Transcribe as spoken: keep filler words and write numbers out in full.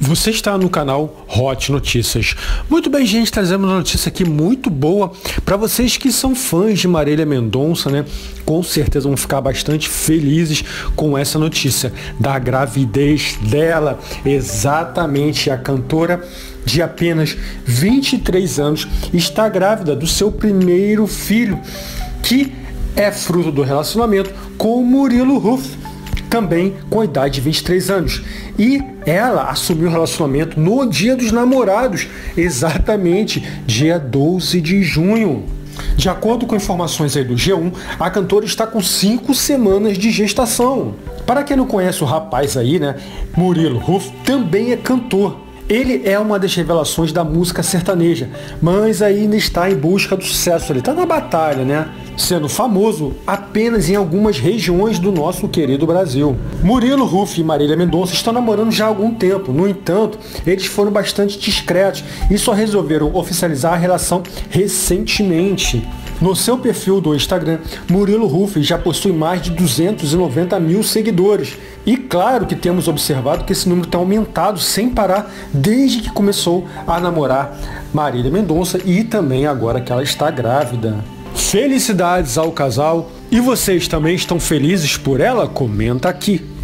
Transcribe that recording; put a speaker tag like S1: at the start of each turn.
S1: Você está no canal Hot Notícias. Muito bem, gente, trazemos uma notícia aqui muito boa para vocês que são fãs de Marília Mendonça, né? Com certeza vão ficar bastante felizes com essa notícia da gravidez dela. Exatamente, a cantora de apenas vinte e três anos está grávida do seu primeiro filho, que é fruto do relacionamento com o Murilo Huff, também com a idade de vinte e três anos. E ela assumiu o relacionamento no Dia dos Namorados, exatamente dia doze de junho. De acordo com informações aí do G um, a cantora está com cinco semanas de gestação. Para quem não conhece o rapaz aí, né, Murilo Huff também é cantor. Ele é uma das revelações da música sertaneja, mas ainda está em busca do sucesso. Ele está na batalha, né? Sendo famoso apenas em algumas regiões do nosso querido Brasil. Murilo Huff e Marília Mendonça estão namorando já há algum tempo. No entanto, eles foram bastante discretos e só resolveram oficializar a relação recentemente. No seu perfil do Instagram, Murilo Huff já possui mais de duzentos e noventa mil seguidores. E claro que temos observado que esse número tem aumentado sem parar desde que começou a namorar Marília Mendonça e também agora que ela está grávida. Felicidades ao casal. E vocês também estão felizes por ela? Comenta aqui.